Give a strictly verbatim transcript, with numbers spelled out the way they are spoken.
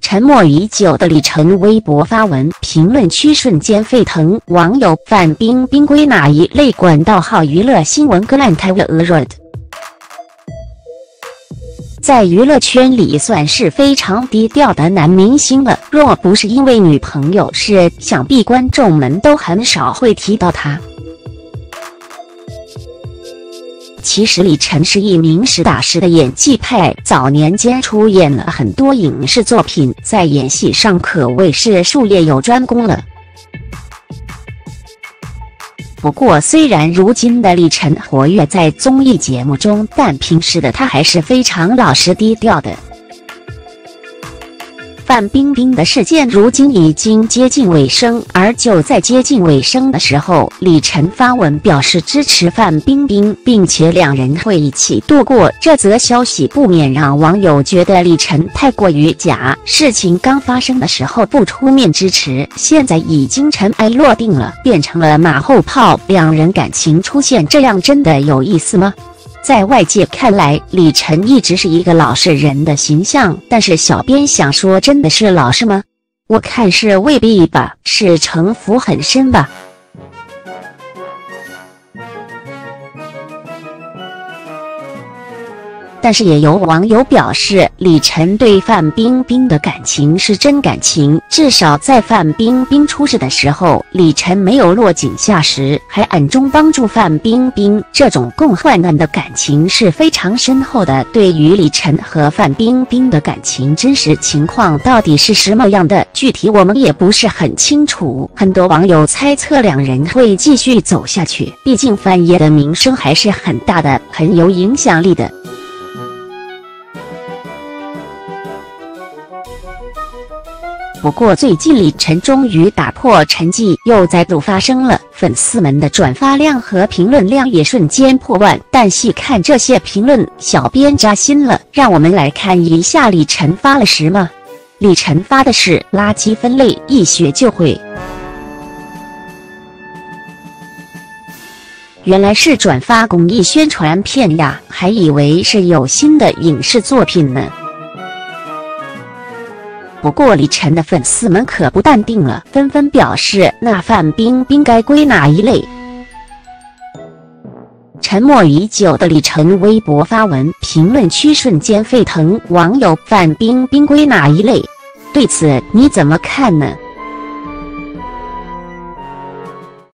沉默已久的李晨微博发文，评论区瞬间沸腾。网友范冰冰归哪一类？管道号娱乐新闻格兰泰勒俄热。在娱乐圈里算是非常低调的男明星了，若不是因为女朋友是，想必观众们都很少会提到他。其实李晨是一名实打实的演技派，早年间出演了很多影视作品，在演戏上可谓是术业有专攻了。不过，虽然如今的李晨活跃在综艺节目中，但平时的他还是非常老实低调的。范冰冰的事件如今已经接近尾声，而就在接近尾声的时候，李晨发文表示支持范冰冰，并且两人会一起度过。这则消息不免让网友觉得李晨太过于假。事情刚发生的时候不出面支持，现在已经尘埃落定了，变成了马后炮。两人感情出现这样，真的有意思吗？在外界看来，李晨一直是一个老实人的形象，但是小编想说，真的是老实吗？我看是未必吧，是城府很深吧。但是也有网友表示，李晨对范冰冰的感情是真感情，至少在范冰冰出事的时候，李晨没有落井下石，还暗中帮助范冰冰，这种共患难的感情是非常深厚的。对于李晨和范冰冰的感情真实情况到底是什么样的，具体我们也不是很清楚。很多网友猜测两人会继续走下去，毕竟范爷的名声还是很大的，很有影响力的。不过最近李晨终于打破沉寂，又再度发声了，粉丝们的转发量和评论量也瞬间破万。但细看这些评论，小编扎心了。让我们来看一下李晨发了什么。李晨发的是垃圾分类，一学就会。原来是转发公益宣传片呀，还以为是有新的影视作品呢。不过李晨的粉丝们可不淡定了，纷纷表示那范冰冰该归哪一类？沉默已久的李晨微博发文，评论区瞬间沸腾。网友范冰冰归哪一类？对此你怎么看呢？